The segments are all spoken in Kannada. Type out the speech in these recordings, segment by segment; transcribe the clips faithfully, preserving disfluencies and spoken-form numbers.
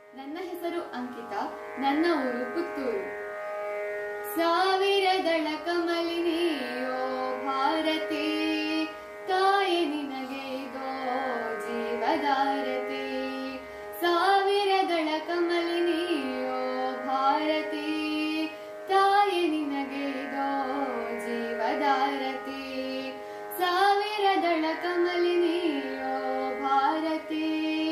ನನ್ನ ಹೆಸರು ಅಂಕಿತಾ, ನನ್ನ ಊರು ಪುತ್ತೂರು. ಸಾವಿರದಳ ಕಮಲಿನಿಯೋ ಭಾರತಿ, ತಾಯಿ ನಿನಗೆ ಇದೋ ಜೀವಧಾರತಿ. ಸಾವಿರದಳ ಕಮಲಿನಿಯೋ ಭಾರತಿ, ತಾಯಿ ನಿನಗೆ ಇದೋ ಜೀವಧಾರತಿ. ಸಾವಿರದಳ ಕಮಲಿನಿಯೋ ಭಾರತಿ.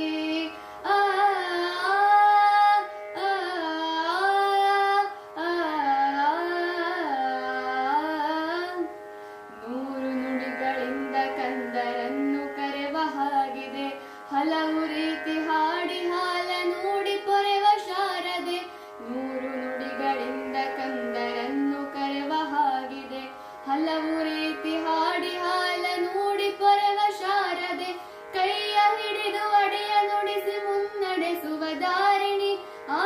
ಕಂದರನ್ನು ಕರೆವ ಹಾಗಿದೆ, ಹಲವು ರೀತಿ ಹಾಡಿ ಹಾಲ ನೋಡಿ ಪೊರೆವ ಶಾರದೆ. ನೂರು ನುಡಿಗಳಿಂದ ಕಂದರನ್ನು ಕರೆವ ಹಾಗಿದೆ, ಹಲವು ರೀತಿ ಹಾಡಿ ಹಾಲ ನೋಡಿ ಪೊರೆವ ಶಾರದೆ. ಕೈಯ ಹಿಡಿದು ಅಡೆಯ ನುಡಿಸಿ ಮುನ್ನಡೆಸುವ ದಾರಿಣಿ. ಆ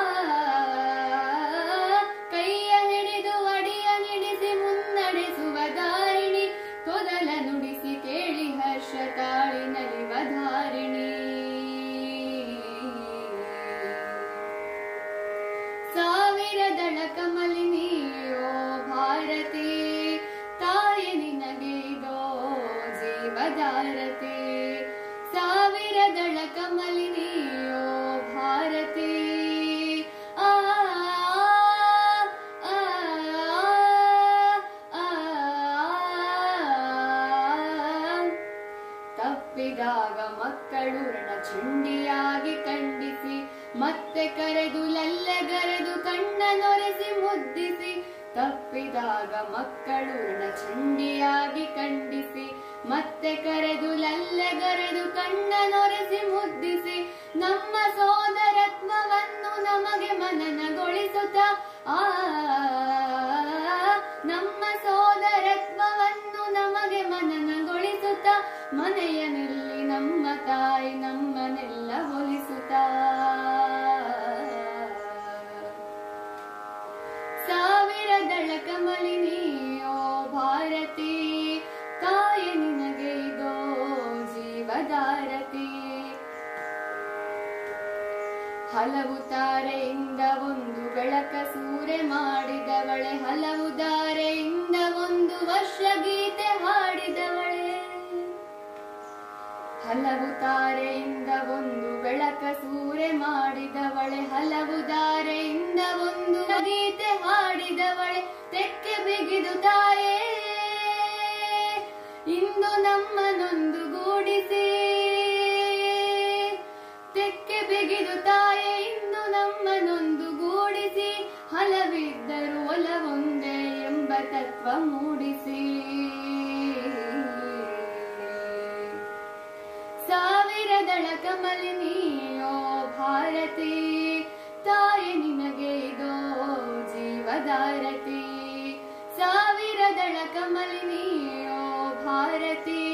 ಕೈಯ ಹಿಡಿದು ಅಡಿಯ ನಿಡಿಸಿ ಮುನ್ನಡೆಸುವ ದಾರಿಣಿ. ತೊದಲ ನುಡಿಸಿ ಕೇಳಿ ಹರ್ಷ ತಾಳಿ ನಲಿವ ಧಾರಿಣಿ. ಸಾವಿರದಳ ಕಮಲಿನಿಯೋ ಭಾರತಿ, ತಾಯಿ ನಿನಗೆ ಇದೋ ಜೀವಧಾರತಿ. ಸಾವಿರದಳ ಕಮಲಿನಿಯೋ ಭಾರತಿ. ತಪ್ಪಿದಾಗ ಮಕ್ಕಳು ರಣಚಂಡಿಯಾಗಿ ಖಂಡಿಸಿ, ಮತ್ತೆ ಕರೆದು ಲಲ್ಲಗರೆದು ಕಣ್ಣ ನೊರೆಸಿ ಮುದ್ದಿಸಿ. ತಪ್ಪಿದಾಗ ಮಕ್ಕಳು ರಣಚಂಡಿಯಾಗಿ ಖಂಡಿಸಿ, ಮತ್ತೆ ಕರೆದು ಲಲ್ಲಗರೆದು ಕಣ್ಣ ನೊರೆಸಿ ಮುದ್ದಿಸಿ. ನಮ್ಮ ಸೋದರತ್ವವನ್ನು ನಮಗೆ ಮನನಗೊಳಿಸುತ್ತ, ಆ ನಮ್ಮ ಸೋದರತ್ವವನ್ನು ನಮಗೆ ಮನನಗೊಳಿಸುತ್ತ. ಮನೆಯ ನಿಲ್ಲಿ ನಮ್ಮ ತಾಯಿ ನಮ್ಮನೆಲ್ಲ ಹೋಲಿಸುತ್ತ. ಸಾವಿರದಳ ಕಮಲಿನಿಯೋ ಭಾರತಿ, ತಾಯಿ ನಿನಗೆ ಇದೋ ಜೀವಧಾರತಿ. ಹಲವು ತಾರೆಯಿಂದ ಒಂದು ಬೆಳಕ ಸೂರೆ ಮಾಡಿದವಳೆ, ಹಲವು ದಾರೆಯಿಂದ ಒಂದು ವರ್ಷ ಗೀತೆ ಹಾಡಿದವಳೆ. ಹಲವು ತಾರೆಯಿಂದ ಒಂದು ಬೆಳಕ ಸೂರೆ ಮಾಡಿದವಳೆ, ಹಲವು ದಾರೆಯಿಂದ ಒಂದು ಗೀತೆ ಹಾಡಿದವಳೆ. ತೆಕ್ಕೆ ಬಿಗಿದು ತಾಯೇ ಇಂದು ನಮ್ಮನೊಂದು ಗೂಡಿಸಿ. ತೆಕ್ಕೆ ಬಿಗಿದು ತಾಯೇ ಇಂದು ನಮ್ಮನೊಂದು ಗೂಡಿಸಿ. ಹಲವಿದ್ದರೂ ಒಲವೊಂದೇ ಎಂಬ ತತ್ವ ಮೂಡಿಸಿ. ಸಾವಿರದಳ ಕಮಲಿನಿಯೋ ಭಾರತಿ, ತಾಯಿ ನಿನಗೆ ಇದೋ ಜೀವಧಾರತಿ. ಸಾವಿರದಳ ಕಮಲಿನಿಯೋ ಭಾರತಿ.